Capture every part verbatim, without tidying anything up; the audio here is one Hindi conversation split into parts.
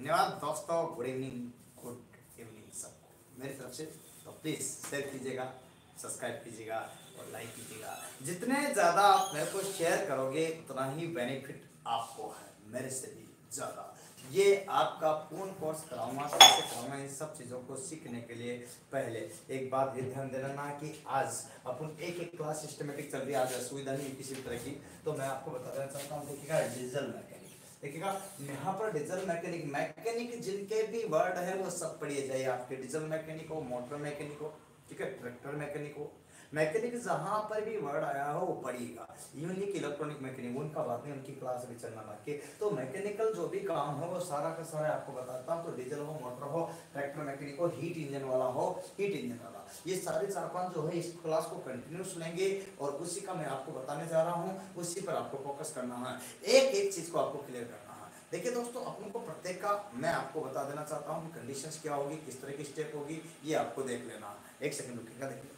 धन्यवाद दोस्तों। गुड इवनिंग, गुड इवनिंग सबको मेरी तरफ से। तो प्लीज़ शेयर कीजिएगा, सब्सक्राइब कीजिएगा और लाइक कीजिएगा। जितने ज़्यादा आप मेरे को शेयर करोगे उतना ही बेनिफिट आपको है, मेरे से भी ज़्यादा। ये आपका पूर्ण कोर्स कराऊंगा, कैसे कराऊंगा इन सब चीज़ों को सीखने के लिए पहले एक बात ये ध्यान देना ना कि आज अपन एक एक क्लास सिस्टमेटिक चल रही है, आज असुविधा नहीं किसी तरह की। तो मैं आपको बता देना चाहता हूँ, देखिएगा डीजल मैकेनिक, देखिएगा यहाँ पर डीजल मैकेनिक मैकेनिक जिनके भी वर्ड है वो सब पढ़िए जाइए। आपके डीजल मैकेनिक हो, मोटर मैकेनिक हो, ठीक है, ट्रैक्टर मैकेनिक हो, मैकेनिक जहां पर भी वर्ड आया हो वो पढ़िएगा। यूनिक इलेक्ट्रॉनिक मैकेनिक उनका बात नहीं, उनकी क्लास भी चलना बाकी। तो मैकेनिकल जो भी काम है वो सारा का सारा आपको बताता हूँ। तो डीजल हो, मोटर हो, ट्रैक्टर मैकेनिक हो, हीट इंजन वाला हो, हीट इंजन वाला, ये सारे चार पांच जो है इस क्लास को कंटिन्यूस लेंगे और उसी का मैं आपको बताने जा रहा हूँ, उसी पर आपको फोकस करना है, एक एक चीज को आपको क्लियर करना है। देखिए दोस्तों, अपन को प्रत्येक का मैं आपको बता देना चाहता हूँ कंडीशंस क्या होगी, किस तरह की स्टेप होगी, ये आपको देख लेना। एक सेकंड रुकिएगा, देखिए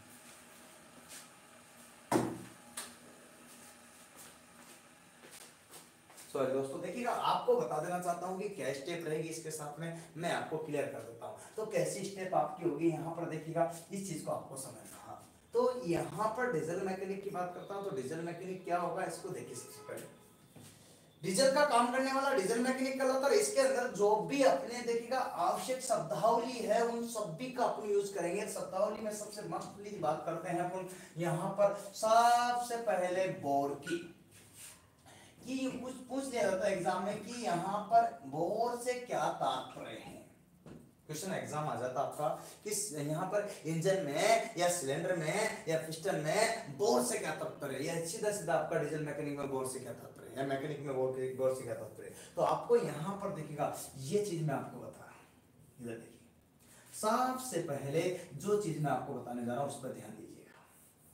सॉरी दोस्तों, देखिएगा आपको बता देना चाहता हूँ कि क्या स्टेप रहेगी इसके साथ में, मैं आपको क्लियर कर देता हूँ। तो कैसी स्टेप आपकी होगी यहाँ पर, देखिएगा इस चीज को आपको समझना है। तो यहाँ पर डीजल मैकेनिक की बात करता हूँ, तो डीजल मैकेनिक क्या होगा इसको देखिए। सबसे पहले डीजल का काम करने वाला डीजल मैकेनिक कहलाता है। इसके अंदर जो भी अपने देखिएगा आवश्यक शब्दावली है उन सभी का अपन यूज करेंगे। शब्दावली में सबसे मस्त बात करते हैं अपन यहाँ पर सबसे पहले बोर की कि कुछ पूछ लिया जाता है एग्जाम में कि यहाँ पर बोर से क्या तात्पर्य है। क्वेश्चन एग्जाम आ जाता आपका कि यहाँ पर इंजन में या सिलेंडर में या पिस्टन में बोर से क्या तात्पर्य है, या सीधा सीधा आपका डीजल मैकेनिक में बोर से क्या तात्पर्य है, या मैकेनिक में बोर के बोर से क्या तात्पर्य है। तो आपको यहाँ पर देखिएगा ये चीज मैं आपको बता रहा हूँ। इधर देखिए, सबसे पहले जो चीज मैं आपको बताने जा रहा हूँ उस पर ध्यान दीजिएगा।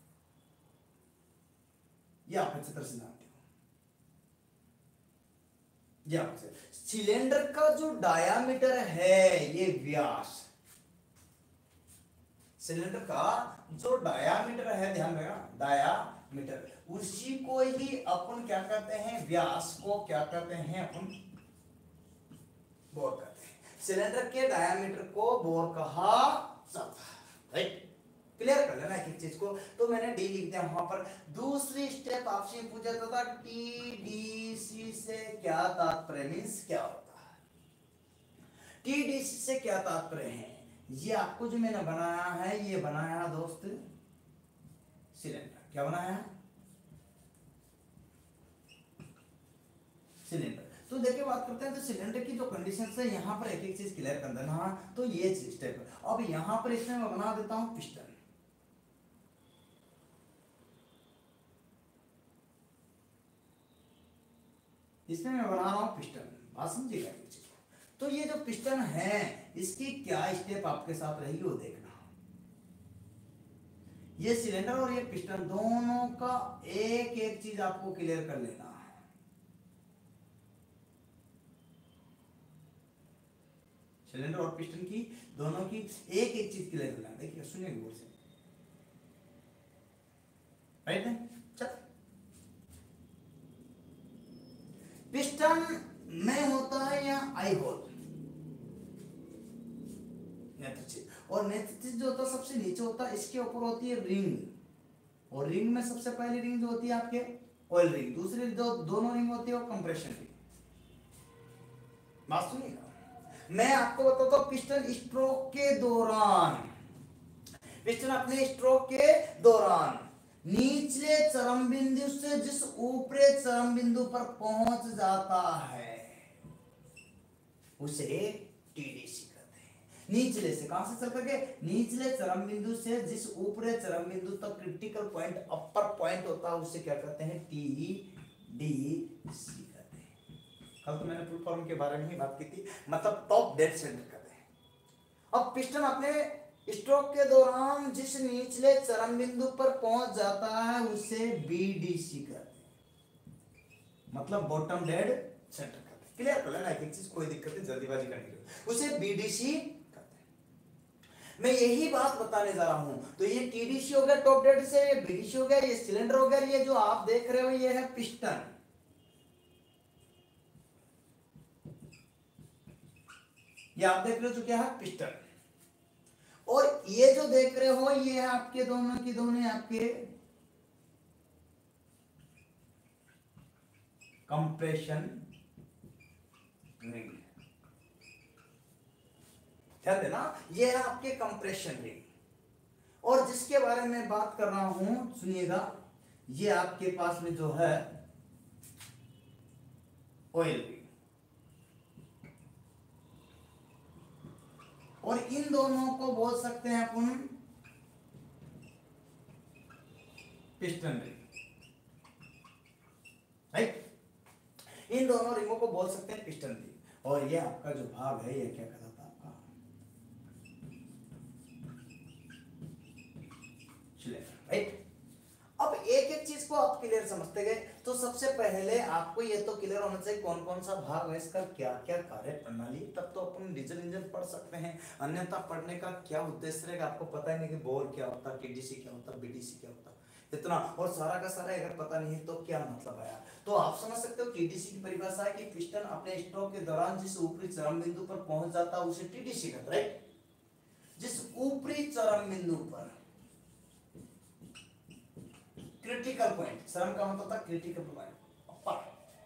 ये आप अच्छी तरह से जानते हो, सिलेंडर का जो डायामीटर है, ये व्यास, सिलेंडर का जो डायामीटर है, ध्यान रखना डायामीटर, उसी को ही अपन क्या कहते हैं, व्यास को क्या कहते हैं अपन, बोर कहते हैं। सिलेंडर के डायामीटर को बोर कहा जाता है, राइट। क्लियर कर लेना एक चीज को। तो मैंने डी लिख दिया वहां पर। दूसरी स्टेप आपसे पूछा था टीडीसी से क्या तात्पर्य, मींस क्या होता है, टीडीसी से क्या तात्पर्य है। ये आपको जो मैंने बनाया है, ये बनाया दोस्त सिलेंडर, क्या बनाया है, सिलेंडर। तो देखिए बात करते हैं, तो सिलेंडर की जो कंडीशन है यहाँ पर एक एक चीज क्लियर कर देना। तो ये स्टेप है। अब यहाँ पर इसमें मैं बना देता हूं पिस्टन, इसमें मैं बना रहा हूं पिस्टन, बात समझिएगा। तो ये जो पिस्टन है इसकी क्या स्टेप आपके साथ रहेगी वो देखना। ये सिलेंडर और ये पिस्टन दोनों का एक एक चीज आपको क्लियर कर लेना है। सिलेंडर और पिस्टन की दोनों की एक एक चीज क्लियर कर लेना। देखिए सुनिए गौर से, राइट है। चल, पिस्टन में होता है यहाँ आई होल, और नेतृत्व जो होता है सबसे नीचे होता है, इसके ऊपर होती है रिंग, और रिंग में सबसे पहली रिंग जो होती है आपके ऑयल रिंग, दूसरी जो दोनों रिंग होती है वो कंप्रेशन रिंग। बात सुनिएगा, मैं आपको बताता हूं पिस्टन स्ट्रोक के दौरान, पिस्टन अपने स्ट्रोक के दौरान निचले चरम बिंदु से जिस ऊपरी चरम बिंदु पर पहुंच जाता है उसे टीडीसी कहते हैं। निचले से, कहां से चल करके, निचले चरम बिंदु से जिस ऊपरी चरम बिंदु तक क्रिटिकल पॉइंट, अपर पॉइंट होता है उसे क्या कहते हैं, टीडीसी कहते हैं। कल तो मैंने फुल फॉर्म के बारे में ही बात की थी, मतलब टॉप डेड सेंटर कहते हैं। अब पिस्टन अपने स्ट्रोक के दौरान जिस निचले चरम बिंदु पर पहुंच जाता है उसे बीडीसी कहते हैं, मतलब बॉटम डेड सेंटर कहते हैं। क्लियर कर लेना एक चीज, कोई दिक्कत नहीं, जल्दीबाजी करने की, उसे बीडीसी कहते हैं। मैं यही बात बताने जा रहा हूं। तो ये टीडीसी हो गया टॉप डेड से, ये बीडीसी हो गया, ये सिलेंडर हो गया, ये जो आप देख रहे हो ये है पिस्टन। ये आप देख रहे हो जो क्या है पिस्टन, और ये जो देख रहे हो ये है आपके दोनों की दोनों आपके कंप्रेशन रिंग, ध्यान देना ये है आपके कंप्रेशन रिंग। और जिसके बारे में बात कर रहा हूं सुनिएगा, ये आपके पास में जो है ऑयल रिंग, और इन दोनों को बोल सकते हैं अपन पिस्टन रिंग, राइट। इन दोनों रिंगों को बोल सकते हैं पिस्टन रिंग। और ये आपका जो भाग है ये क्या कहलाता है आपका सिलेंडर, राइट। अब एक एक चीज को आप क्लियर समझते गए तो सबसे पहले आपको ये तो क्लियर होना चाहिए कौन कौन सा भाग है, इसका क्या क्या कार्य प्रणाली, तब तो अपन डीजल इंजन पढ़ सकते हैं। अन्यथा पढ़ने का क्या उद्देश्य रहेगा, आपको पता ही नहीं कि बोर क्या होता है, टीडीसी क्या होता है, बीडीसी क्या होता है, इतना और सारा का सारा अगर पता नहीं तो क्या मतलब आया। तो आप समझ सकते हो टीडीसी की परिभाषा है कि पिस्टन अपने स्ट्रोक के दौरान जिस ऊपरी चरम बिंदु पर पहुंच जाता है उसे टीडीसी कहते हैं, राइट। जिस ऊपरी चरम बिंदु पर, क्रिटिकल पॉइंट, चरम का मतलब था critical point, upper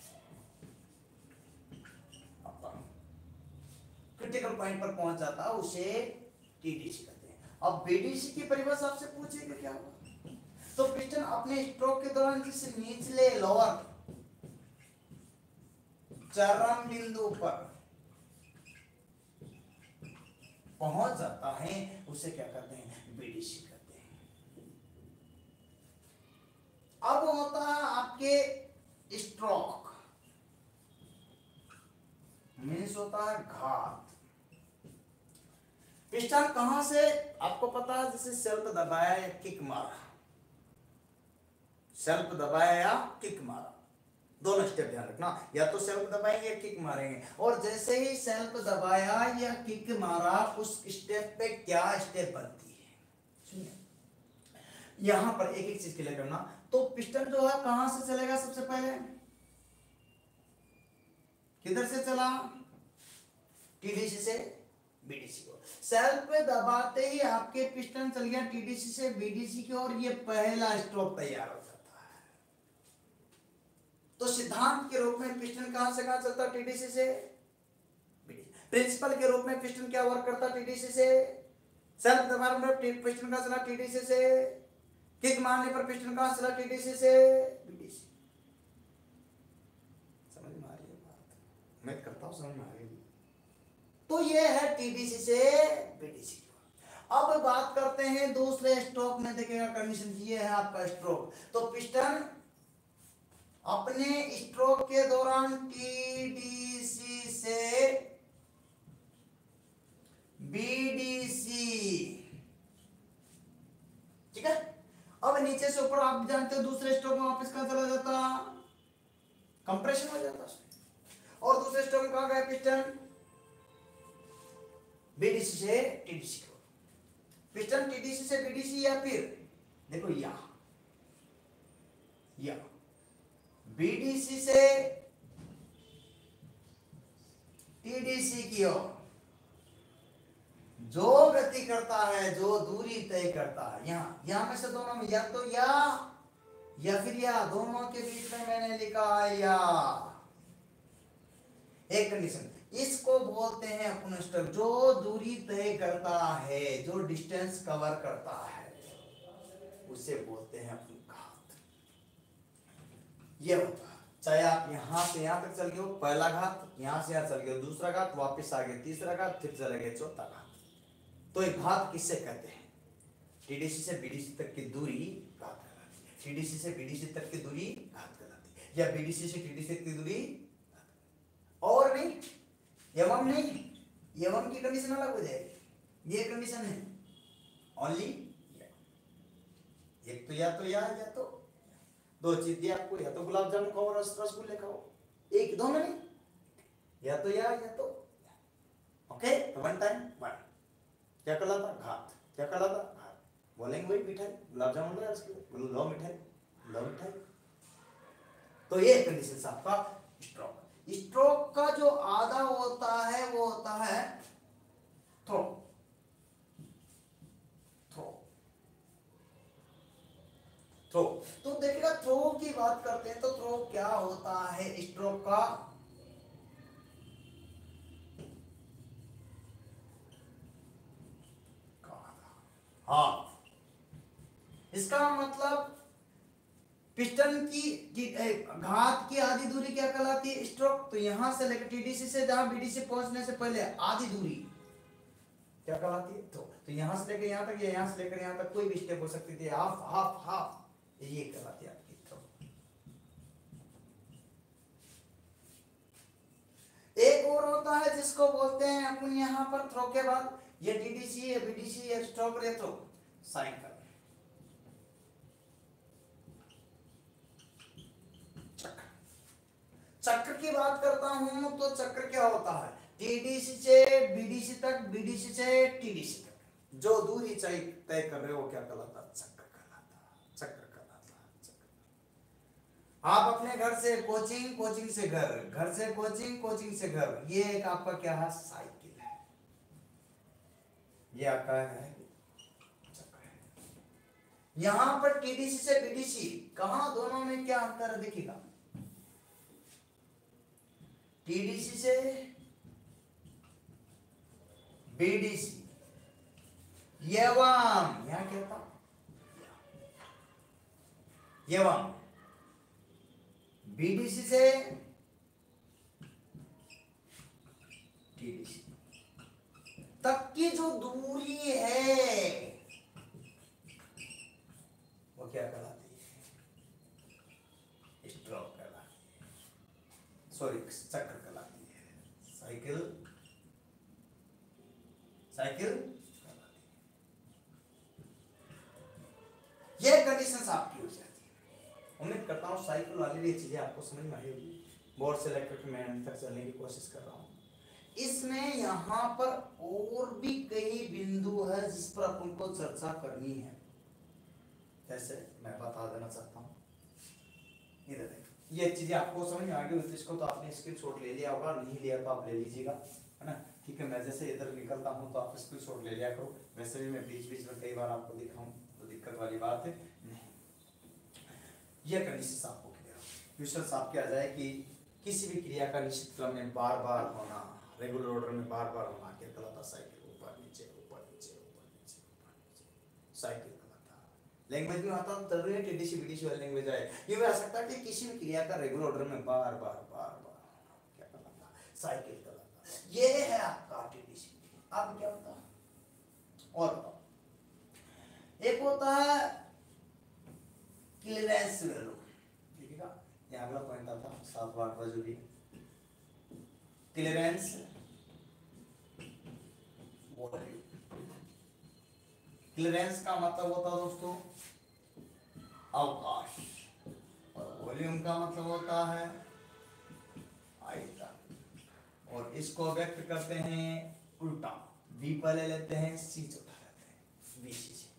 upper critical point पर पहुंच जाता है उसे टीडीसी कहते हैं। अब बीडीसी की परिभाषा आपसे पूछेगा क्या होगा, तो पिस्टन अपने स्ट्रोक के दौरान जिस निचले लोअर चरम बिंदु पर पहुंच जाता है उसे क्या कहते हैं, बीडीसी कहते हैं। अब होता है आपके स्ट्रोक, मीन्स होता है घात। पिस्टन कहां से आपको पता है, जैसे सेल्फ दबाया या किक मारा, सेल्फ दबाया या किक मारा, दोनों स्टेप ध्यान रखना, या तो सेल्फ दबाएंगे या किक मारेंगे। और जैसे ही सेल्फ दबाया या किक मारा उस स्टेप पे क्या स्टेप बनती है, सुनिए यहां पर एक एक चीज क्लियर करना। तो पिस्टन जो है कहां से चलेगा, सबसे पहले किधर से चला, टीडीसी से बीडीसी को। सेल्फ पे दबाते ही आपके पिस्टन चल गया टीडीसी से बीडीसी की ओर, ये पहला स्ट्रोक तैयार हो जाता है। तो सिद्धांत के रूप में पिस्टन कहां से कहां चलता है, टीडीसी से बीडीसी। प्रिंसिपल के रूप में पिस्टन क्या वर्क करता है, टीडीसी से। सेल्फ दबाने पर पिस्टन का चला टीडीसी से, किक मारने पर पिस्टन कहां चला, टीडीसी से बीडीसी। समझ में आ रही है बात, मैं करता हूं समझ में आ रही है। तो ये है टीडीसी से बीडीसी। अब बात करते हैं दूसरे स्ट्रोक में, देखिएगा कंडीशन ये है आपका स्ट्रोक। तो पिस्टन अपने स्ट्रोक के दौरान टीडीसी से बीडीसी, ठीक है। अब नीचे से ऊपर आप जानते हो दूसरे स्ट्रोक में वापस कहां चला जाता, कंप्रेशन हो जाता, और दूसरे स्ट्रोक में कहां गया पिस्टन, बीडीसी से टीडीसी को। पिस्टन टीडीसी से बीडीसी, या फिर देखो या या बीडीसी से टीडीसी की ओर जो गति करता है, जो दूरी तय करता है, यहां यहां में से दोनों में या तो या या फिर या, दोनों के बीच में मैंने लिखा है या। एक कंडीशन, इसको बोलते हैं अपन स्ट्रोक, जो दूरी तय करता है, जो डिस्टेंस कवर करता है उसे बोलते हैं अपन घात। ये होता है, चाहे आप यहां से यहां तक चल गए हो, पहला घात, यहां से यहां चल गए हो दूसरा घात, वापस आ गए तीसरा घात, फिर चले गए चौथा घात। तो एक घात किससे कहते हैं, टीडीसी से बीडीसी तक की दूरी घात कहलाती है, टीडीसी से बीडीसी तक की दूरी घात कहलाती है, या बीडीसी से टीडीसी तक की दूरी, और नहीं एवं नहीं, एवं की कंडीशन अलग हो जाएगी, ये कंडीशन है ओनली या। एक तो या तो या या तो दो चीज दी आपको, या तो गुलाब जामुन खाओ और रसगुल्ले खाओ, एक दोनों नहीं, या तो या या तो ओके। तो वन टाइम वन क्या कहलाता, घात, क्या कहलाता घात। बोलेंगे वही मिठाई, गुलाब जामुन लो रसगुल्ले, लो मिठाई, लो मिठाई। तो ये कंडीशन आपका स्ट्रोक। स्ट्रोक का जो आधा होता है वो होता है बात करते हैं तो थ्रो क्या होता है स्ट्रोक का? हाँ, इसका मतलब पिस्टन की, की घात की आधी दूरी क्या कहलाती है? स्ट्रोक। तो यहां से लेकर टीडीसी से जहां बीडीसी पहुंचने से पहले आधी दूरी क्या कहलाती है? तो तो यहां से लेकर यहां तक या यहां से लेकर यहां तक कोई भी स्टेप हो सकती थी, हाफ हाफ हाफ, ये कहलाती है आपकी थ्रो। एक और होता है जिसको बोलते हैं अपन यहां पर थ्रो के बाद, ये टीडीसी या बीडीसी या स्ट्रोक या थ्रो, साइकिल। चक्र की बात करता हूं तो चक्र क्या होता है? टीडीसी से बीडीसी तक, बीडीसी से टीडीसी तक जो दूरी तय कर रहे हो क्या कहलाता? चक्र कहलाता। चक्र कहलाता। चक्र। आप अपने घर से कोचिंग, कोचिंग से घर, घर से कोचिंग, कोचिंग से घर, ये एक आपका क्या है? साइकिल है। ये आपका है चक्र है। यहां पर टीडीसी से बीडीसी, कहां दोनों में क्या अंतर है देखिएगा। टीडीसी से बीडीसी, एवं यहां क्या था? एवं बीडीसी से टीडीसी तक की जो दूरी है वो क्या कहलाती है? स्ट्रोक कहलाती है, सॉरी चक्र कहलाती है। साइकिल, साइकिल कहलाती है। ये कंडीशंस आपकी हो जाती है। उम्मीद करता हूं साइकिल वाली ये चीजें आपको समझ में आई होगी। बोर्ड से लेकर के मैं अंत तक चलने की कोशिश कर रहा हूं। इसमें यहां पर और भी कई बिंदु है जिस पर अपन को चर्चा करनी है। जैसे मैं बता देना चाहता हूं, इधर देखो, ये चीजें आपको समझ में आ गई तो इसको तो आपने स्क्रीनशॉट ले लिया होगा, नहीं लिया तो आप ले लीजिएगा, है ना? ठीक है, मैं जैसे इधर निकलता हूं तो आप स्क्रीनशॉट ले लिया करो। वैसे भी मैं बीच बीच में कई बार आपको दिखाऊं तो दिक्कत वाली बात है नहीं। यह कंडीशन आपको क्लियर हो, क्वेश्चन आपके आ जाए कि किसी भी क्रिया का निश्चित क्रम में बार बार होना, रेगुलर ऑर्डर में बार बार होना क्या कहलाता? साइकिल। ऊपर नीचे ऊपर नीचे ऊपर नीचे ऊपर नीचे, साइकिल कहलाता। लैंग्वेज में आता तो है टीडीसी बीडीसी वाली लैंग्वेज आए, ये भी आ सकता है कि किसी भी क्रिया का रेगुलर ऑर्डर में बार बार बार बार क्या कहलाता? साइकिल कहलाता। ये है आपका टीडीसी। अब क्या होता है और एक होता है क्लियरेंस वैल्यू। देखिएगा ये अगला पॉइंट आता है सात आठ बजे भी क्लियरेंस वॉल्यूम। क्लियरेंस का मतलब होता है दोस्तों अवकाश, और वॉल्यूम का मतलब होता है आयतन, और इसको व्यक्त करते हैं उल्टा, बी पहले लेते हैं, सी चौथा लेते हैं, बीसी से।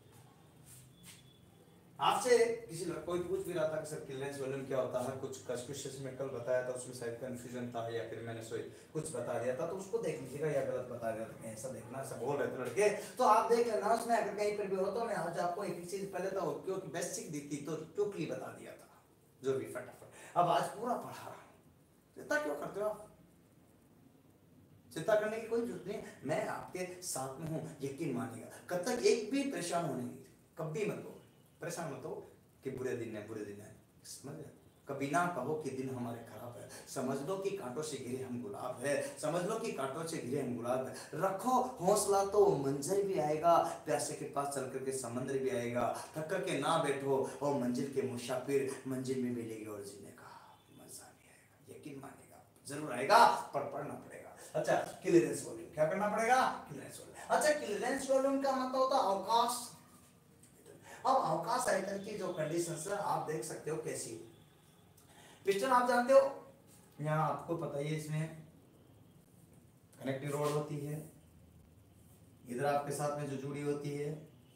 आपसे किसी कोई पूछ भी रहा था कि सर क्लियरेंस वॉल्यूम क्या होता है, कुछ क्वेश्चन में कल बताया था, उसमें शायद कंफ्यूजन था या फिर मैंने सोई कुछ बता दिया था, तो उसको देख लीजिएगा या गलत बता दिया था, ऐसा देखना, ऐसा बोल रहे थे लड़के तो आप देख लेना उसमें, अगर कहीं पर भी हो तो मैं आज आपको एक चीज पहले तो क्योंकि बेसिक दी थी तो टोटली बता दिया था जो भी फटाफट, अब आज पूरा पढ़ा रहा हूं। चिंता क्यों करते हो आप? चिंता करने की कोई जरूरत नहीं, मैं आपके साथ में हूं, यकीन मानिएगा। कब तक एक भी परेशान होने नहीं, कभी मत हो परेशान मत हो कि बुरे दिन है बुरे दिन है, समझ गए? कभी ना कहो कि दिन हमारे खराब है, समझ लो कि कांटों से घिरे हम गुलाब है, समझ लो कि कांटों से घिरे हम गुलाब है। रखो हौसला तो मंजिल भी आएगा, प्यासे के पास चल करके समंदर भी आएगा, थक कर के ना बैठो और मंजिल के मुसाफिर, मंजिल में मिलेगी और जीने का मजा भी आएगा, यकीन मानेगा जरूर आएगा, पर पढ़ना पड़ेगा। अच्छा क्लियरेंस वॉल्यूम क्या करना पड़ेगा? Clearance volume. अच्छा क्लियरेंस वॉल्यूम का मतलब होता है अवकाश। अब अवकाश आयतन की जो कंडीशंस है आप देख सकते हो कैसी। पिस्टन आप जानते हो, यहाँ आपको पता ही है, इसमें कनेक्टिंग रोड होती है, इधर आपके साथ में जो जुड़ी होती है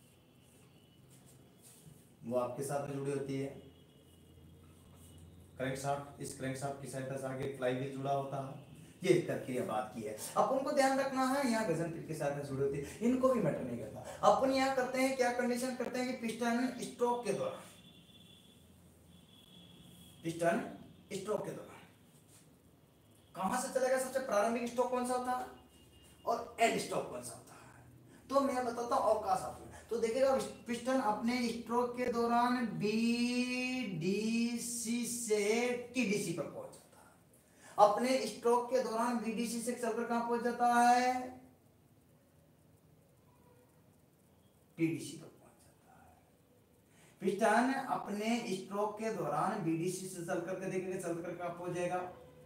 वो आपके साथ में जुड़ी होती है क्रैंकशाफ्ट, इस क्रैंकशाफ्ट की सहायता से आगे फ्लाईव्हील जुड़ा होता है। ये प्रक्रिया बात की है, अपन को ध्यान रखना है, यहाँ गजन पीठ के साथ में जुड़ी होती है, इनको भी मैटर नहीं करता। अपन यहाँ करते हैं क्या कंडीशन करते हैं कि पिस्टन स्ट्रोक के दौरान पिस्टन स्ट्रोक के दौरान कहां से चलेगा, सबसे प्रारंभिक स्ट्रोक कौन सा होता है और एंड स्ट्रोक कौन सा होता है। तो मैं बताता हूं अवकाश आपको। तो देखिएगा पिस्टन अपने स्ट्रोक के दौरान बीडीसी से टीडीसी पर पहुंच जाता है। अपने स्ट्रोक के दौरान बीडीसी से चलकर कहां पहुंच जाता है, टीडीसी पर पहुंच जाता है। पिस्टन अपने स्ट्रोक के दौरान बीडीसी से चलकर के देखिएगा चलकर कहां पहुंच जाएगा,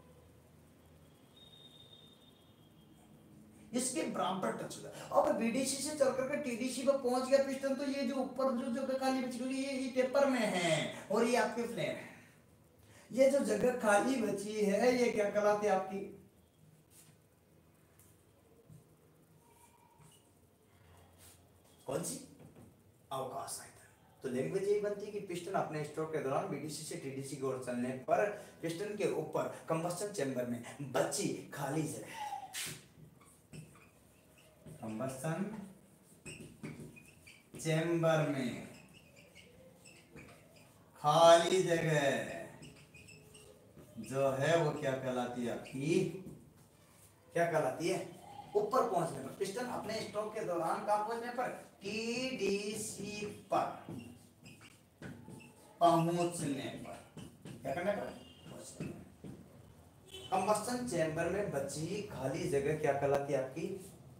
इसके बराबर टच होगा। अब बीडीसी से चलकर के टीडीसी पर पहुंच गया पिस्टन, तो ये जो ऊपर जो जगह खाली बची हुई है ये टेपर में है और ये आपके फ्लेम है। ये जो जगह खाली बची है ये क्या कहलाती है आपकी, कौन सी, अवकाश आयतन। तो लैंग्वेज यही बनती है कि पिस्टन अपने स्ट्रोक के दौरान बीडीसी से टीडीसी की ओर चलने पर पिस्टन के ऊपर कंबस्शन चैम्बर में बची खाली जगह, कंबस्शन चैम्बर में खाली जगह जो है वो क्या कहलाती है आपकी, क्या कहलाती है, ऊपर पहुंचने पर। पिस्टन अपने स्ट्रोक के दौरान कहां पहुंचने पर, टीडीसी पर पहुंचने पर, क्या करने पर, पहुंचने पर। कंबस्शन चैम्बर में बची खाली जगह क्या कहलाती है आपकी,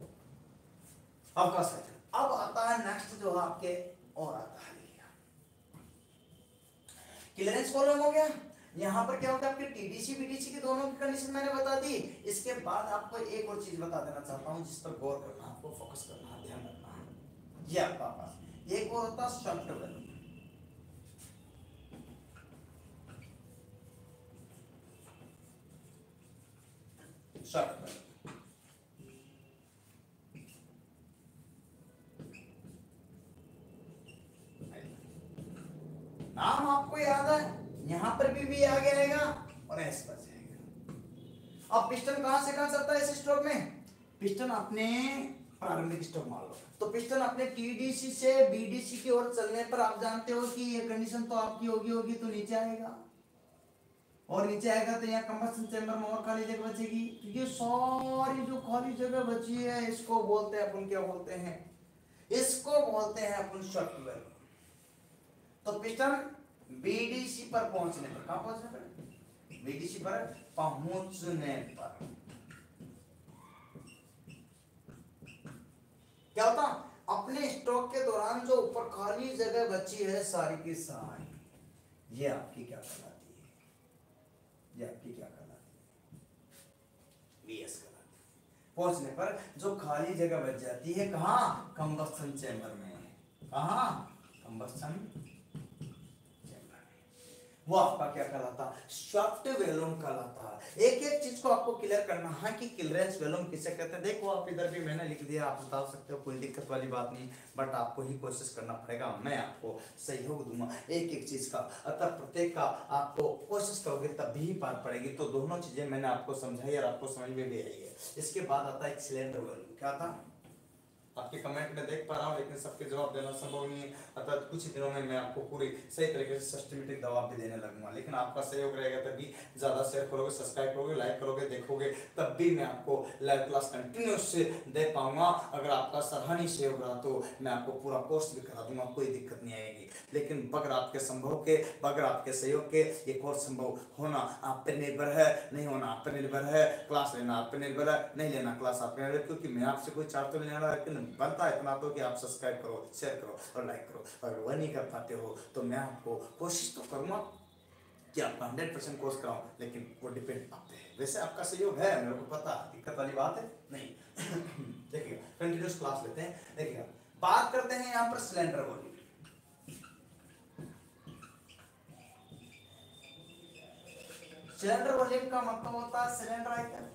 अवकाश आयतन। अब आता है नेक्स्ट जो आपके और आता है क्लियरेंस वॉल्यूम हो गया। यहां पर क्या होता है आपके टीडीसी बीडीसी के दोनों की कंडीशन मैंने बता दी। इसके बाद आपको एक और चीज बता देना चाहता हूं जिस पर गौर करना, आपको फोकस करना, ध्यान रखना। ये आपका पास एक और होता है शॉर्ट वॉल्यूम, शॉर्ट वॉल्यूम नाम आपको याद है, यहां पर भी भी आगे आएगा और एस पर जाएगा। अब पिस्टन कहां से कहां चलता है इस स्ट्रोक में, पिस्टन अपने प्रारंभिक स्ट्रोक मान लो, तो पिस्टन अपने टीडीसी से बीडीसी की ओर चलने पर आप जानते हो कि ये कंडीशन तो आपकी होगी होगी तो नीचे आएगा, और नीचे आएगा तो यहाँ कंबस्शन चैम्बर में और खाली जगह बचेगी। तो ये सारी जो खाली जगह बची है इसको बोलते हैं अपन, क्या बोलते हैं, इसको बोलते हैं अपन शॉर्ट वॉल्यूम। तो पिस्टन बीडीसी पर पहुंचने पर, कहां पहुंचने पर, बीडीसी पर पहुंचने पर क्या होता, अपने स्ट्रोक के दौरान जो ऊपर खाली जगह बची है सारी की सारी, ये आपकी क्या कहलाती है, ये आपकी क्या कहलाती है, बीएस कहलाती है। पहुंचने पर जो खाली जगह बच जाती है कहां, कंबस्शन चैम्बर में, कहां, कंबस्शन वो आपका क्या कहलाता, शॉर्ट वॉल्यूम कहलाता है। एक एक चीज को आपको क्लियर करना है कि क्लियरेंस वॉल्यूम किसे कहते हैं। देखो आप इधर भी मैंने लिख दिया, आप बता सकते हो, कोई दिक्कत वाली बात नहीं, बट आपको ही कोशिश करना पड़ेगा, मैं आपको सहयोग दूंगा एक एक चीज का। अतः प्रत्येक का आपको कोशिश करोगे तभी ही पार पड़ेगी। तो दोनों चीजें मैंने आपको समझाई और आपको समझ में भी आई है। इसके बाद आता है सिलेंडर वॉल्यूम, क्या था, आपके कमेंट में देख पा रहा हूँ लेकिन सबके जवाब देना संभव नहीं है। अतः कुछ ही दिनों में मैं आपको पूरी सही तरीके से सिस्टमेटिक जवाब भी देने लगूंगा, लेकिन आपका सहयोग रहेगा तभी। ज्यादा शेयर करोगे, सब्सक्राइब करोगे, लाइक करोगे, देखोगे, तब भी मैं आपको लाइव क्लास कंटिन्यूस से दे पाऊंगा। अगर आपका सराहनीय सहयोग रहा तो मैं आपको पूरा कोर्स भी करा दूंगा, कोई दिक्कत नहीं आएगी। लेकिन बगैर आपके संभव के, बगैर आपके सहयोग के ये कोर्स संभव होना आप पे निर्भर है, नहीं होना आप पे निर्भर है, क्लास लेना आप पे निर्भर है, नहीं लेना क्लास आप पे निर्भर है। क्योंकि मैं आपसे कोई चार्ज तो नहीं ले रहा, लेकिन बनता है इतना तो कि आप सब्सक्राइब करो, शेयर करो और लाइक करो। अगर वह नहीं कर पाते हो तो मैं आपको कोशिश तो करूंगा कि आपका हंड्रेड परसेंट कोर्स कराऊं, लेकिन वो डिपेंड आप पे है। वैसे आपका सहयोग है, मेरे को पता, दिक्कत वाली बात है नहीं। देखिए कंटिन्यूस क्लास लेते हैं। देखिए बात करते हैं यहाँ पर सिलेंडर वॉल्यूम। सिलेंडर वॉल्यूम का मतलब होता है सिलेंडर आयतन।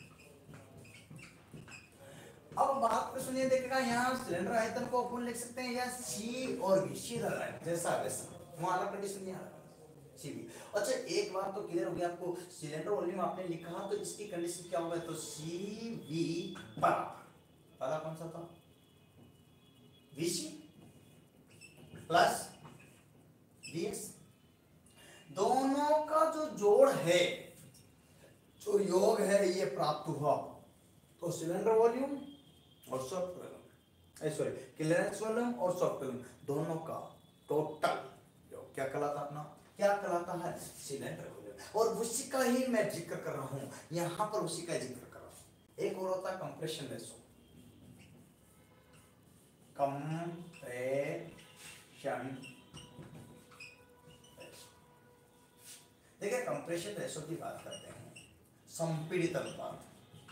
अब बात को सुनिए, देखिएगा यहाँ सिलेंडर आयतन को अपन लिख सकते हैं या सी और बी, सीधा जैसा वैसा, वहां अलग कंडीशन नहीं आ रहा, सी बी। अच्छा एक बात तो क्लियर हो गया आपको, सिलेंडर वॉल्यूम आपने लिखा तो इसकी कंडीशन क्या होगा, तो सी बी बराबर, पहला कौन सा था, वीसी प्लस वीएस। दोनों का जो जोड़ है, जो योग है, ये प्राप्त हुआ तो सिलेंडर वॉल्यूम और soft volume, sorry clearance volume और सॉफ्ट वॉल्यूम दोनों का टोटल योग क्या कहलाता अपना, क्या कहलाता है, सिलेंडर वॉल्यूम। और उसी का ही मैं जिक्र कर रहा हूं यहां पर, उसी का जिक्र कर रहा हूं। एक और होता है कंप्रेशन रेशो, कंप्रेशन। देखिए कंप्रेशन रेशो की बात करते हैं, संपीड़ित अनुपात,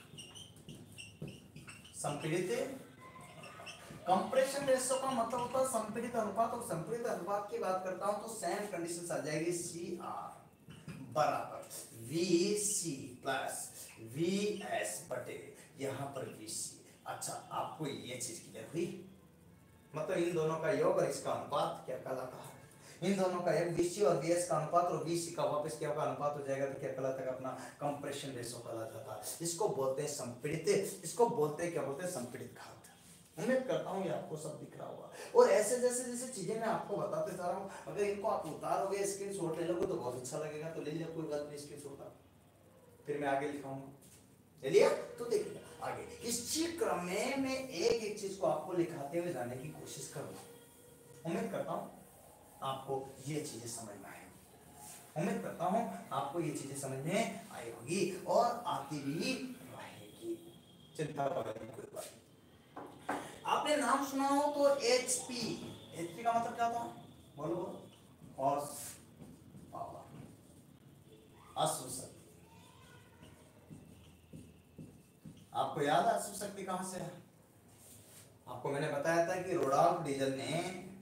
संपीड़ित कंप्रेशन रेशो का मतलब होता है संपीड़ित अनुपात। और संपीड़ित अनुपात की बात करता हूं तो सेम कंडीशन आ जाएगी, सी आर बराबर V C plus V S बटे यहां पर वी सी। अच्छा आपको ये चीज क्लियर हुई, मतलब इन दोनों का योग और इसका अनुपात क्या कहलाता है, इन दोनों का एक वीसी और वीएस का अनुपात और वीसी का वापस क्या का अनुपात हो जाएगा तो क्या कहलाता है अपना कंप्रेशन रेशो कहलाता है। इसको बोलते हैं संपीड़ित, इसको बोलते हैं क्या बोलते हैं संपीड़ित घात। उम्मीद करता हूँ ये आपको सब दिख रहा होगा। और ऐसे जैसे जैसे चीजें मैं आपको बताते जा रहा हूँ, अगर इनको आप उतारोगे स्क्रीनशॉट ले लोगे तो बहुत अच्छा लगेगा, तो ले लिया कोई बात नहीं स्क्रीनशॉट, फिर मैं आगे लिखाऊंगा, ले लिया तो देखिए आगे इसी क्रम में मैं एक एक चीज को आपको लिखाते हुए जाने की कोशिश करूंगा। उम्मीद करता हूँ आपको ये चीजें समझ में आएगी, उम्मीद करता हूं आपको ये चीजें समझ में आई होगी और आती भी रहेगी, चिंता करने की कोई बात नहीं। आपने नाम सुना हो तो एचपी, एचपी का मतलब क्या था, बोलो, हॉर्स पावर, अश्व शक्ति। आपको याद है अश्व शक्ति कहां से है, आपको मैंने बताया था कि रोडॉल्फ डीजल ने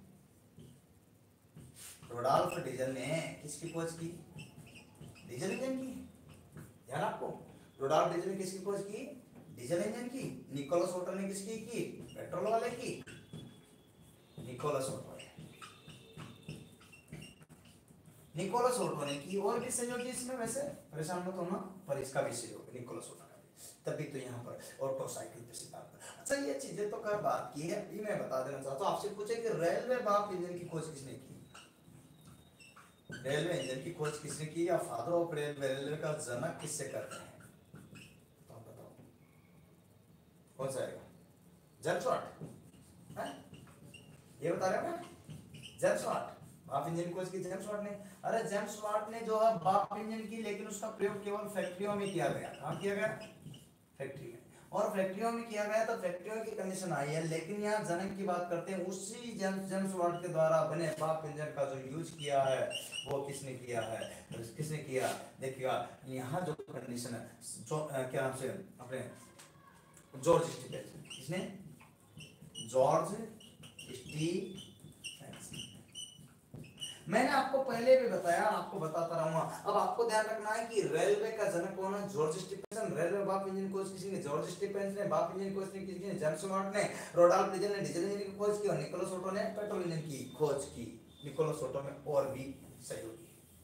रोडॉल्फ डीजल ने किसकी खोज की, डीजल इंजन की, ध्यान आपको, रोडॉल्फ डीजल ने किसकी खोज की, डीजल इंजन की। निकोलस ओटो ने किसकी की, पेट्रोल वाले की, निकोलस ओटो ने निकोलस ओटो ने की। और भी सहयोगी इसमें वैसे परेशान मत होना, पर इसका भी सहयोग निकोलस ओटो का भी, तभी तो यहाँ पर ऑटो साइकिल पे सिद्धांत। अच्छा ये चीजें तो कर बात की है, अभी मैं बता देना चाहता हूँ आपसे, पूछे कि रेलवे भाप इंजन की खोज किसने की, रेलवे इंजन की खोज किसने की, या फादर ऑफ रेलवे, रेलवे का जनक किससे करते हैं, तो आप बताओ कौन सा आएगा, जेम्स वाट है, ये बता रहे हो ना, जेम्स वाट, भाप इंजन की खोज की जेम्स वाट ने। अरे जेम्स वाट ने जो है भाप इंजन की, लेकिन उसका प्रयोग केवल फैक्ट्रियों में किया गया, कहाँ किया गया, फैक्ट्री में, और फैक्ट्रियों में किया गया तो फैक्ट्रियों की कंडीशन आई है। लेकिन यहाँ जनक की बात करते हैं, उसी जेम्स जेम्स वाट के द्वारा बने भाप इंजन का जो यूज किया है वो किसने किया है, किसने किया, देखिएगा यहाँ जो कंडीशन है, जो क्या नाम से अपने जॉर्ज स्टीफेंसन, किसने, जॉर्ज स्टीफेंसन। मैंने आपको पहले भी बताया, आपको बताता रहूंगा। अब आपको ध्यान रखना है कि रेलवे का जनक कौन है, जॉर्ज स्टीफेंसन। रेलवे भाप इंजन खोज किसी ने, जॉर्ज स्टीफेंसन ने। भाप इंजन खोज किसी ने, जेम्स वाट ने। रोडॉल्फ डीजल ने डीजल इंजन की खोज की और निकोलस ओटो ने पेट्रोल इंजन की खोज की। निकोलस ओटो में और भी सहयोगी।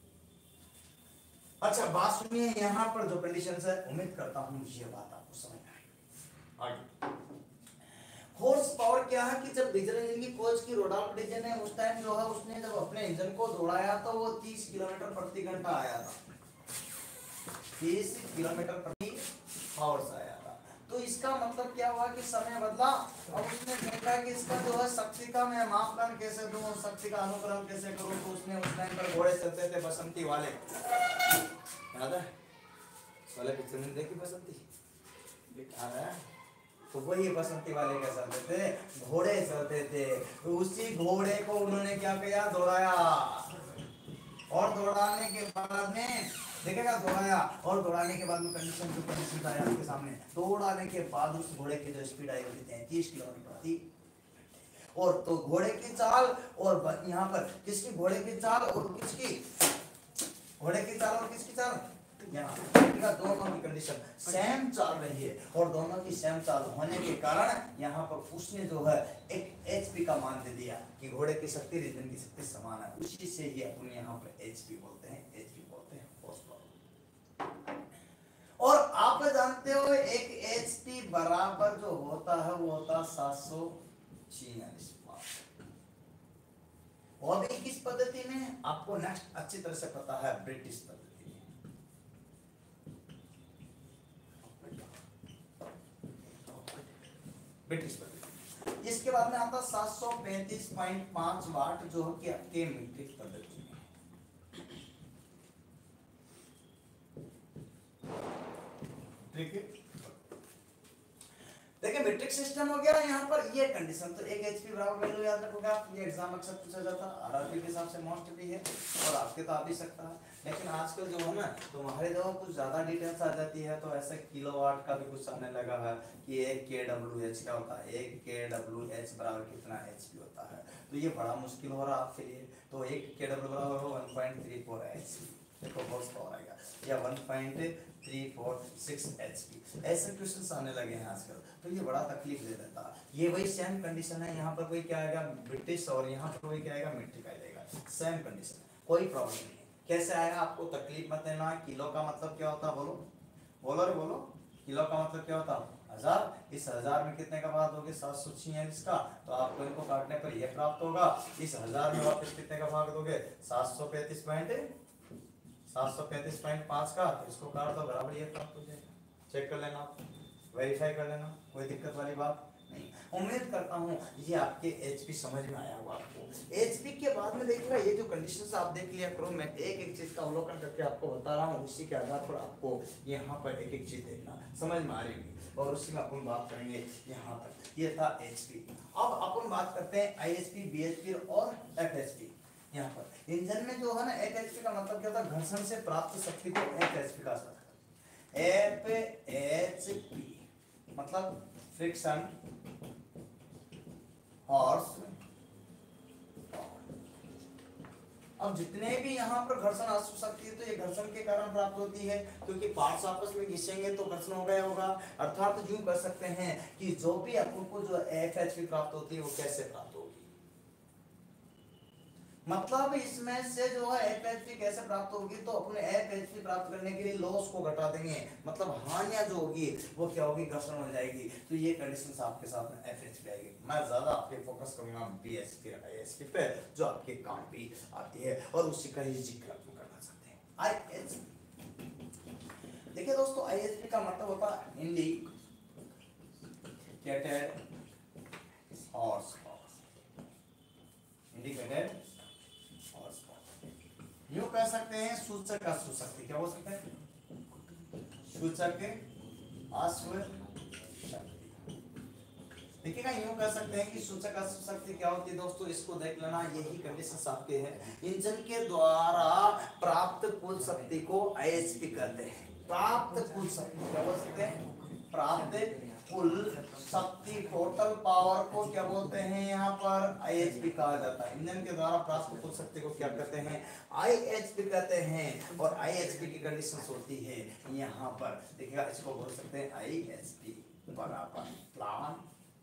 अच्छा बात सुनिए, यहाँ पर जो कंडीशन है, उम्मीद करता हूँ ये बात आपको समझ में आएगी। आगे हॉर्स पावर क्या है कि जब डीजल इंजन की खोज की रोडॉल्फ डीजल ने, उस टाइम जो है उसने जब अपने इंजन को दौड़ाया तो वो तीस किलोमीटर प्रति घंटा आया था, तीस किलोमीटर प्रति आवर्स आया था। तो इसका मतलब क्या हुआ कि समय बदला। अब उसने देखा कि इसका जो है शक्ति का मैं मापन कैसे दूं, शक्ति का अनुकरण कैसे करूं, तो उसने उस टाइम पर घोड़े चलते थे बसंती वाले, याद है वाले पिक्चर में देखी बसंती, याद है, तो वही बसंती वाले क्या चलते थे, घोड़े चलते थे। तो उसी घोड़े को उन्होंने क्या किया, दौड़ाया, और दौड़ाने के बाद में देखेगा, दौड़ाया और दौड़ाने के बाद में कंडीशन जो कंडीशन आया आपके सामने, दौड़ाने के बाद उस घोड़े की जो स्पीड आई होती है तीस किलोमीटर प्रति। और तो घोड़े की चाल और यहाँ पर किसकी, घोड़े की चाल और किसकी, घोड़े की चाल और किसकी चाल, यहाँ दोनों की कंडीशन सेम चल रही है। और दोनों की सेम चाल होने के कारण यहाँ पर उसने जो है एक एचपी का मान दे दिया कि घोड़े की शक्ति इंजन की शक्ति समान है। उसी से ही अपन यहाँ पर एचपी बोलते हैं, एचपी बोलते हैं हॉर्स पावर। और आप जानते हो एक एचपी बराबर जो होता है वो होता है सात सौ छियालीस वाट। वो भी किस पद्धति में, आपको नेक्स्ट अच्छी तरह से पता है, ब्रिटिश पद्धति में। ब्रिटिश पद्धति। इसके बाद में आता सात सौ पैंतीस पॉइंट पांच वाट जो कि आपके मीट्रिक पद्धति में। ठीक है, देखिए मीट्रिक सिस्टम हो गया। यहाँ पर ये कंडीशन तो एक एचपी बराबर वैल्यू याद रखोगा, ये एग्जाम अक्सर पूछा जाता है, आरआरबी के हिसाब से मोस्ट भी है और आपके तो आ भी सकता है। लेकिन आजकल जो है ना तुम्हारे तो जो कुछ ज्यादा डिटेल्स आ जाती है, तो ऐसा किलोवाट का भी कुछ आने लगा है कि एक के डब्ल्यू एच क्या होता है, एक के डब्ल्यू एच बराबर कितना एचपी होता है। तो ये बड़ा मुश्किल हो रहा है आपके लिए। तो एक के डब्ल्यू बराबर हो one point three four HP, देखो हॉर्स पावर आएगा, या one point three four six HP, ऐसे क्वेश्चंस आने लगे हैं आजकल। तो ये बड़ा तकलीफ दे देता है। ये वही सेम कंडीशन है, यहाँ पर कोई क्या आएगा ब्रिटिश और यहाँ पर कोई क्या आएगा मीट्रिक आ जाएगा, सेम कंडीशन, कोई प्रॉब्लम नहीं है। कैसे आएगा आपको तकलीफ मत लेना। किलो का मतलब क्या होता है, बोलो बोलो रे बोलो, किलो का मतलब क्या होता है हजार। इस हजार में कितने का भाग दोगे, सात सौ छियालीस का, तो आपको इनको काटने पर यह प्राप्त होगा। इस हजार में वापस कितने का भाग दोगे, सात सौ पैंतीस पॉइंट सात सौ पैंतीस पॉइंट पांच का, तो इसको काट दो, बराबर ये प्राप्त हो जाएगा। चेक कर लेना, वेरीफाई कर लेना, कोई दिक्कत वाली बात नहीं। उम्मीद करता हूँ ये आपके एचपी समझ में आया होगा आपको। एचपी के बाद में देखिएगा ये जो कंडीशंस आप देख लिया करो, मैं एक एक चीज का अवलोकन करके आपको बता रहा हूँ, उसी के आधार पर आपको यहाँ पर एक एक चीज देखना समझ में आ रही होगी और उसी में अपन बात करेंगे। यहाँ तक ये था एचपी। अब अपन बात करते हैं आईएचपी, बीएचपी और एफएचपी। यहाँ पर इंजन में जो है ना एफ एच पी का मतलब क्या था, घर्षण से प्राप्त शक्ति को एफ एच पी का एफ एच पी मतलब फ्रिक्शन हॉर्स। अब जितने भी यहाँ पर घर्षण आ सकती है, तो ये घर्षण के कारण प्राप्त होती है, क्योंकि पार्ट्स आपस में घिसेंगे तो घर्षण हो गया होगा। अर्थात यूं कर सकते हैं कि जो भी अपन को जो एफ एच पी प्राप्त होती है वो कैसे प्राप्त होगी, मतलब इसमें से जो है एफ एच पी कैसे प्राप्त होगी, तो अपने एफ एच पी प्राप्त करने के लिए लॉस को घटा देंगे, मतलब हानियां जो होगी वो क्या होगी, घर्षण हो जाएगी। तो ये कंडीशंस आपके साथ में एफ एच पी आएगी। मैं ज्यादा आपके फोकस करूंगा बी एच पी और आई एच पी पे, जो आपके काम भी आती है और उसी का ही जिक्र आप करना चाहते हैं। आई एच पी देखिए दोस्तों, आई एच पी का मतलब होता है इंडिकेटेड हॉर्स पावर, इंडिकेटेड यूं कह सकते हैं सूचक का शक्ति, क्या हो सकता है, सूचक अश्व शक्ति। देखिएगा यूं कह सकते हैं कि सूचक अश्व शक्ति क्या होती है दोस्तों, इसको देख लेना। यही कंडीशन आपके है, इंजन के द्वारा प्राप्त कुल शक्ति को आईएचपी कहते हैं। प्राप्त कुल शक्ति क्या बोल सकते हैं, प्राप्त कुल शक्ति, टोटल पावर को क्या बोलते हैं, यहाँ पर आईएचपी कहा जाता है। इंजन के द्वारा प्राप्त कुल शक्ति को क्या कहते हैं, आईएचपी कहते हैं। और आईएचपी की कंडीशंस होती है यहाँ पर, देखिएगा इसको बोल सकते हैं आईएचपी बराबर प्लान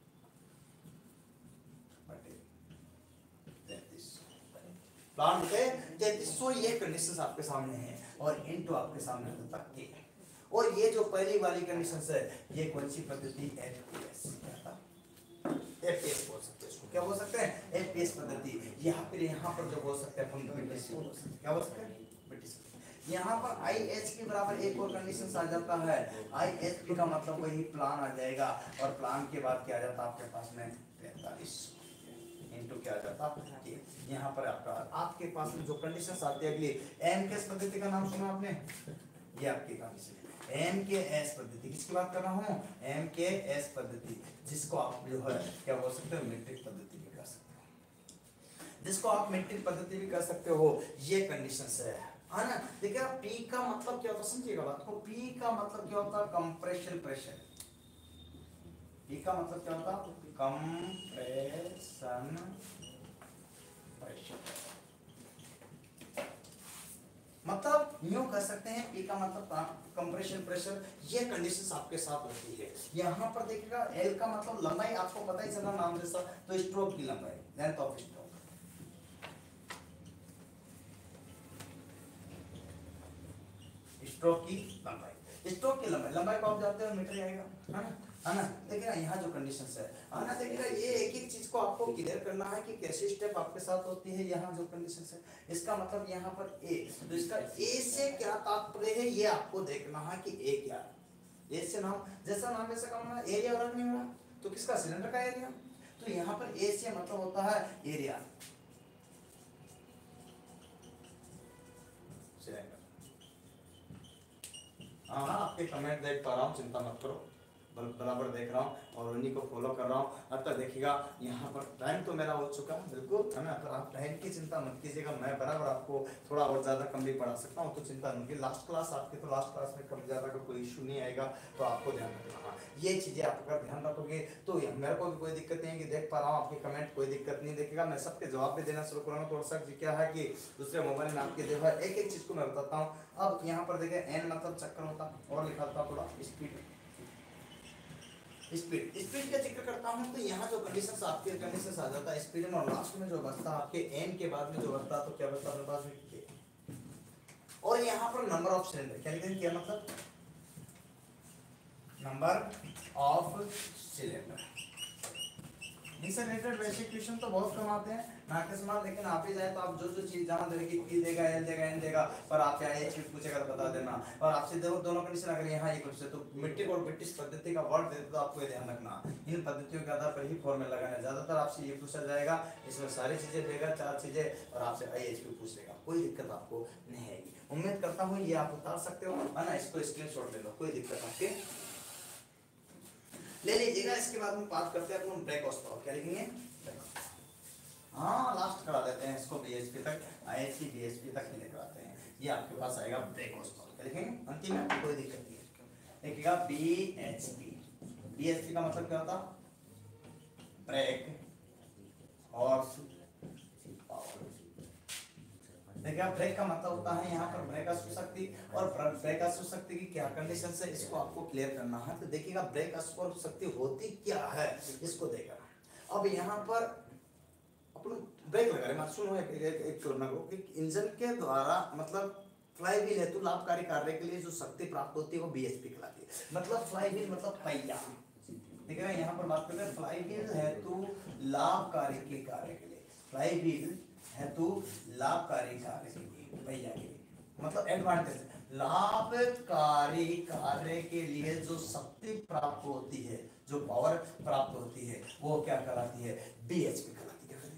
बटे तैंतीस प्लान बटे तैंतीस सौ। ये कंडीशंस आपके सामने है और इनटू आपके सामने होता है। और ये जो पहली वाली कंडीशन है, ये कौन सी पद्धति, एफपीएस, एफपीएस बोल सकते हैं इसको, क्या बोल सकते हैं, एफपीएस पद्धति। यहाँ पर यहाँ पर जो बोल सकते हैं अपन ब्रिटिश बोल सकते हैं, क्या बोल सकते हैं, ब्रिटिश। यहाँ पर आईएचपी बराबर एक और कंडीशन आ जाता है, आईएचपी का मतलब वही प्लान आ जाएगा, और प्लान के बाद क्या आ जाता है आपके पास में पैंतालीस इनटू क्या आ जाता है, यहाँ पर आपका आपके पास में जो कंडीशंस आती है अगली, एम केस पद्धति का नाम सुना आपने, ये आपकी कंडीशन एम के एस पद्धति। किसकी बात कर रहा हूँ, एम के एस पद्धति, जिसको आप जो है क्या बोल सकते हो, मीट्रिक पद्धति भी कर सकते हो, जिसको आप मीट्रिक पद्धति भी कर सकते हो। ये कंडीशंस है, है ना। देखिए पी का मतलब क्या होता है, समझिएगा बात को। पी का मतलब क्या होता है, कंप्रेशन प्रेशर। पी का मतलब क्या होता है, कंप्रेशन प्रेशर। मतलब यूं कह सकते हैं पी का मतलब कंप्रेशन प्रेशर। ये कंडीशंस आपके साथ होती है। यहाँ पर देखिएगा एल का मतलब लंबाई, आपको पता ही चला नाम जैसा, तो स्ट्रोक की लंबाई, लेंथ ऑफ स्ट्रोक। स्ट्रोक की लंबाई। स्टोक की लंबाई, लंबाई को आप जानते हो मीटर आएगा, है ना, है ना। देखिए ना यहाँ जो कंडीशंस है, है ना, देखिए ना ये एक एक चीज को आपको क्लियर करना है कि कैसे स्टेप आपके साथ होती है। यहाँ जो कंडीशंस है, इसका मतलब यहाँ पर ए, तो इसका ए से क्या तात्पर्य है ये आपको देखना है कि ए क्या है। ए से नाम, जैसा नाम वैसा काम है, एरिया वर्ग नहीं होगा तो किसका, सिलेंडर का एरिया। तो यहाँ पर ए से मतलब होता है एरिया, सिलेंडर। हाँ हाँ आपके कमेंट देख पा रहा हूँ, चिंता मत करो, बराबर देख रहा हूँ और उन्हीं को फॉलो कर रहा हूँ। अब तक देखिएगा यहाँ पर टाइम तो मेरा हो चुका बिल्कुल, है ना, तो आप टाइम की चिंता मत कीजिएगा, मैं बराबर आपको थोड़ा और ज़्यादा कम भी पढ़ा सकता हूँ, तो चिंता नहीं की। लास्ट क्लास आपकी, तो लास्ट क्लास में कम ज़्यादा का कोई इशू नहीं आएगा, तो आपको ध्यान रखना। हाँ ये चीज़ें आप अगर ध्यान रखोगे तो मेरे को भी कोई दिक्कत नहीं है कि देख पा रहा हूँ आपके कमेंट, कोई दिक्कत नहीं। देखिएगा मैं सबके जवाब भी देना शुरू करूँगा। थोड़ा सा क्या है कि दूसरे मोबाइल में आपके जो है एक एक चीज़ को मैं बताता हूँ। अब यहाँ पर देखिए एन मतलब चक्कर होता, और लिखा था थोड़ा स्पीड, स्पीड स्पीड का जिक्र करता हूं तो यहाँ जो कंडीशंस आपके कंडीशंस आ जाता है स्पीड में, और लास्ट में जो बचता आपके एन के बाद में जो बचता तो क्या बचता अपने पास में, और यहाँ पर नंबर ऑफ सिलेंडर क्या लिखेंगे, क्या मतलब नंबर ऑफ सिलेंडर। इनसे रिलेटेड बेसिक क्वेश्चन तो बहुत कम आते हैं ना के समान, लेकिन आप ही जाए तो आप जो जो चीज जहाँ देगी पी देगा, एल देगा, एन देगा, पर आप यहाँ एच पूछेगा तो बता देना। और आपसे दो दोनों कंडीशन अगर यहाँ एक पूछे तो मिट्टी और ब्रिटिश पद्धति का वर्ड देते तो आपको ये ध्यान रखना, इन पद्धतियों के आधार पर ही फॉर्मूला लगाना। ज्यादातर आपसे ये पूछा जाएगा, इसमें सारी चीजें देगा, चार चीजें, और आपसे आई एच पी पूछ लेगा, कोई दिक्कत आपको नहीं आएगी। उम्मीद करता हूँ ये आप उतार सकते हो, है ना, इसको स्क्रीन शॉट ले लो, कोई दिक्कत आपके ले लीजिएगा। इसके बाद में बात करते हैं अपन ब्रेक हॉर्स पावर, क्या लिखेंगे, हाँ लास्ट करा देते हैं इसको बीएचपी तक, आईएचपी बीएचपी तक ही लेकर आते हैं। ये आपके पास आएगा ब्रेक हॉर्स पावर, क्या लिखेंगे अंतिम में, कोई दिक्कत नहीं है। देखिएगा बीएचपी, बीएचपी का मतलब क्या होता, ब्रेक हॉर्स पावर। देखिए ब्रेक का मतलब होता है यहाँ पर ब्रेक शक्ति, और ब्रेक शक्ति की क्या कंडीशन है इसको आपको क्लियर करना है। तो देखिएगा ब्रेक शक्ति होती क्या है इसको देखा। अब यहाँ पर अपन ब्रेक लगा रहे हैं, सुनो एक एक, एक करना को कि इंजन के द्वारा मतलब फ्लाईव्हील हेतु लाभकारी कार्य के लिए जो शक्ति प्राप्त होती है वो बीएचपी कहलाती है। मतलब फ्लाईव्हील मतलब पहिया, ठीक है, यहाँ पर बात करते हैं फ्लाईव्हील हेतु लाभकारी के कार्य के लिए, फ्लाईव्हील हेतु लाभकारी कार्य के लिए, पहिया के लिए, मतलब एडवांटेज, लाभकारी कार्य के लिए जो शक्ति प्राप्त होती है, जो पावर प्राप्त होती है वो क्या कहलाती है, बीएचपी कहलाती है,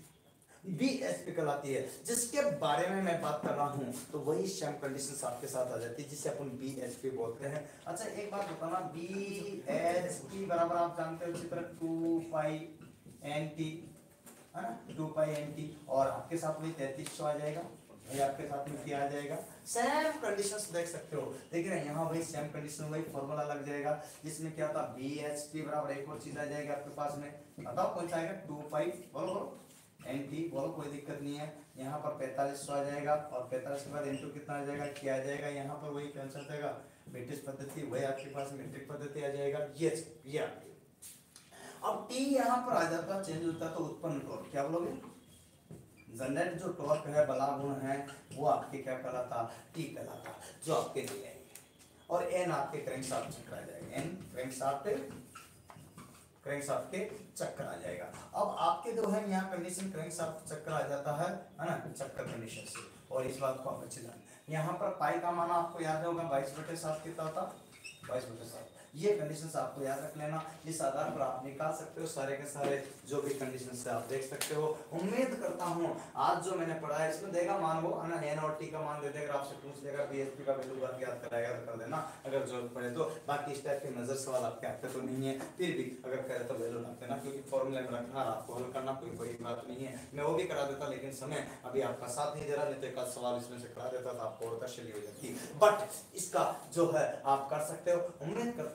बीएचपी कहलाती है। जिसके बारे में मैं बात कर रहा हूं तो वही सेम कंडीशंस आपके साथ आ जाती है जिसे अपन बीएचपी बोलते हैं। अच्छा एक बात बताना, बीएचपी बराबर आप जानते हो चित्र टू पाई एन टी, है ना, टू पाई एन टी, और आपके साथ वही तैंतीस सौ आ जाएगा, ये आपके साथ में क्या आ जाएगा, सेम कंडीशंस देख सकते हो। देखिए ना यहाँ वही सेम कंडीशन, वही फॉर्मूला लग जाएगा जिसमें क्या था, बीएचपी बराबर एक और चीज आ जाएगी आपके पास में, बताओ कौन सा आएगा, टू पाई बोलो बोलो एन टी बोलो, कोई दिक्कत नहीं है। यहाँ पर पैंतालीस सौ आ जाएगा, और पैंतालीस के बाद इंटू कितना आ जाएगा, क्या आ जाएगा, यहाँ पर वही कैंसिल जाएगा, ब्रिटिश पद्धति वही आपके पास मीट्रिक पद्धति आ जाएगा, ये ये आपकी। अब टी यहाँ पर आ जाता, चेंज होता तो उत्पन्न टॉर्क, क्या बोलोगे, जनरेट जो टॉर्क है, बला गुण है, वो आपके क्या कहलाता, टी कहलाता, जो आपके दिए जाएंगे। और एन आपके क्रैंकशाफ्ट चक्र आ जाएगा, एन क्रैंकशाफ्ट क्रैंकशाफ्ट के चक्कर आ जाएगा। अब आपके जो है यहाँ कंडीशन क्रैंकशाफ्ट चक्कर आ जाता है, है ना, चक्कर कंडीशन से, और इस बात को आप अच्छे जान। यहाँ पर पाई का मान आपको याद होगा बाईस बटे सात कितना होता, बाईस बटे सात। ये कंडीशंस आपको याद रख लेना, इस आधार पर आप निकाल सकते हो सारे के सारे जो भी कंडीशंस है आप देख सकते हो। उम्मीद करता हूँ आज जो मैंने पढ़ा है इसमें देगा मान वो ना एन और टी का मान दे देगा, आपसे पूछ लेगा बीएचपी का वैल्यू बार याद कराएगा तो कर देना अगर जरूरत पड़े तो। बाकी इस टाइप के नजर सवाल आपके आते तो नहीं है, फिर भी अगर करे तो वैल्यू रख देना, क्योंकि फॉर्मूला में रखना आपको हल करना कोई बड़ी बात नहीं है। मैं वो भी करा देता लेकिन समय अभी आपका साथ नहीं दे रहा, नहीं तो एक आध सवाल इसमें से करा देता तो आपको और तसल्ली हो जाती, बट इसका जो है आप कर सकते हो। उम्मीद करता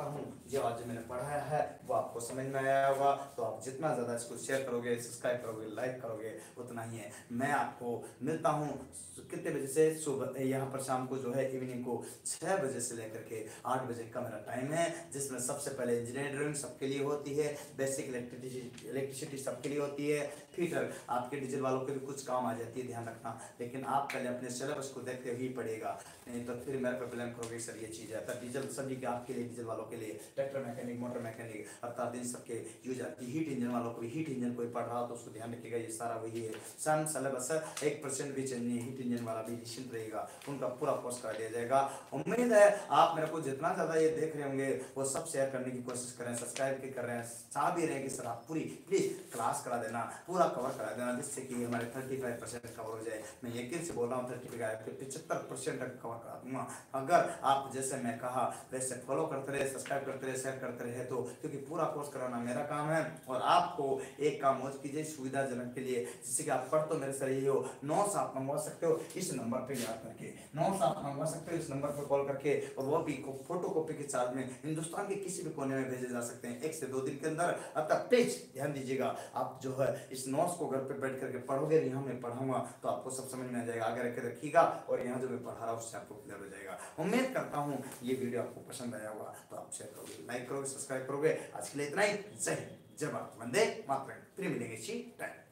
हूँ जो आज मैंने पढ़ाया है वो आपको समझ में आया होगा। तो आप जितना ज़्यादा इसको शेयर करोगे, सब्सक्राइब करोगे, लाइक करोगे, उतना ही है। मैं आपको मिलता हूँ कितने बजे से, सुबह यहाँ पर शाम को जो है इवनिंग को छः बजे से लेकर के आठ बजे का मेरा टाइम है, जिसमें सबसे पहले इंजीनियरिंग ड्राइंग सबके लिए होती है, बेसिक इलेक्ट्रिसिटी इलेक्ट्रिसिटी सबके लिए होती है, फिटर आपके डीजल वालों के भी कुछ काम आ जाती है, ध्यान रखना। लेकिन आप पहले अपने सिलेबस को देखते ही पड़ेगा, नहीं तो फिर मेरे पे ब्लेम करोगे सर ये चीज़ है। तो डीजल सभी के आपके लिए, डीजल वालों के लिए, ट्रैक्टर मैकेनिक, मोटर मैकेनिक, अर्थात इन सबके यूज आती है। हीट इंजन वालों को भी, हीट इंजन कोई पढ़ रहा हो तो उसको ध्यान रखिएगा, ये सारा वही है। सन सिलेबस एक परसेंट भी चेंज नहीं, हीट इंजन वाला भी निश्चिंत रहेगा, उनका पूरा कोर्स करा दिया जाएगा। उम्मीद है आप मेरे को जितना ज़्यादा ये देख रहे होंगे वो सब शेयर करने की कोशिश करें, सब्सक्राइब भी कर रहे हैं, चाह भी रहे हैं कि सर आप पूरी प्लीज़ क्लास करा देना, पूरा कवर करा देना, जिससे कि हमारे थर्टी फाइव परसेंट कवर हो जाए। मैं यकीन से बोल रहा हूँ थर्टी फाइव पचहत्तर परसेंट तक कवर करा दूंगा, अगर आप जैसे मैं कहा वैसे फॉलो करते रहे, सब्सक्राइब करते रहे, शेयर करते रहे तो। क्योंकि पूरा कोर्स कराना मेरा काम है, और आपको एक काम और कीजिए सुविधाजनक के लिए, जिससे कि आप पढ़ तो मेरे से रही हो, नोट्स आप मंगवा सकते हो इस नंबर पे याद करके, नोट्स आप मंगवा सकते हो इस नंबर पे कॉल करके, और वो भी फोटो कॉपी के चार्ज में हिंदुस्तान के किसी भी कोने में भेजे जा सकते हैं एक से दो दिन के अंदर। अतः प्लीज ध्यान दीजिएगा, आप जो है इस नोट्स को घर पे बैठ करके पढ़ोगे, यहाँ मैं पढ़ाऊंगा तो आपको सब समझ में आ जाएगा, आगे रख के रखिएगा, और यहाँ जो मैं पढ़ा रहा हूँ उससे आपको क्लियर हो जाएगा। उम्मीद करता हूँ ये वीडियो आपको पसंद आया होगा, तो आप शेयर करोगे, लाइक करोगे, सब्सक्राइब करोगे। आज के लिए इतना ही। जय हिंद, जय भारत, वंदे मातरम। फिर मिलेंगे इसी टाइम।